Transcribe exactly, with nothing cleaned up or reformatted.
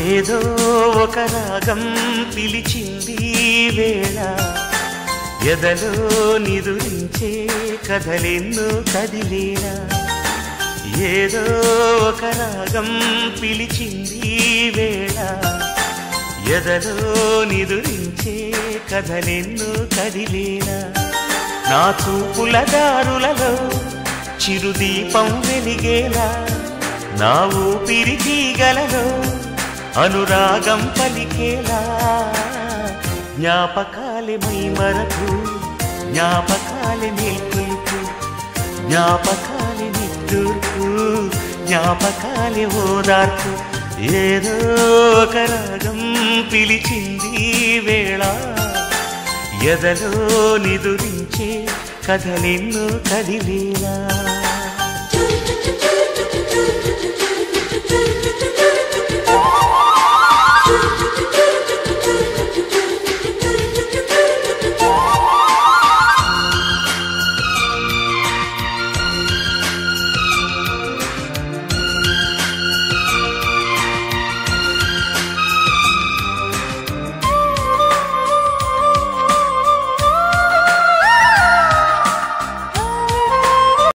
ఏదో ఒక రాగం పిలిచింది వేళ ఎదలో నిదురించే కథలెన్నో కదిలేనా ఏదో ఒక రాగం పిలిచింది వేళ ఎదలో నిదురించే కథలెన్నో కదిలేనా నా చూపుల దారులలో చిరుదీపం వెలిగేలా నా ఊపిరి తీగలలో అనురాగం పలికేలా జ్ఞాపకాలే మైమరకు జ్ఞాపకాలే మేల్కొలుపు జ్ఞాపకాలే నిట్టూర్పు జ్ఞాపకాలే ఓదార్పు ఏదో ఒక రాగం పిలిచింది వేళ ఎదలో నిదురించే కథలెన్నో కదిలేలా.